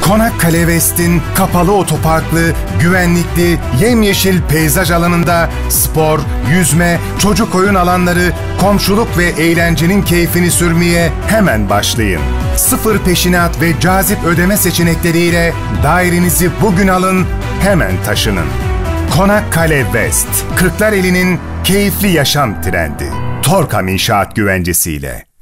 Konakkale West'in kapalı otoparklı, güvenlikli, yemyeşil peyzaj alanında spor, yüzme, çocuk oyun alanları, komşuluk ve eğlencenin keyfini sürmeye hemen başlayın. Sıfır peşinat ve cazip ödeme seçenekleriyle dairenizi bugün alın, hemen taşının. Konakkale West, Kırklareli'nin keyifli yaşam trendi. Torkam İnşaat güvencesiyle.